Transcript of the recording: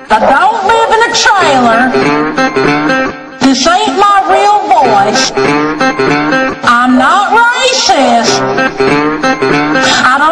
I don't live in a trailer. This ain't my real voice. I'm not racist. I don't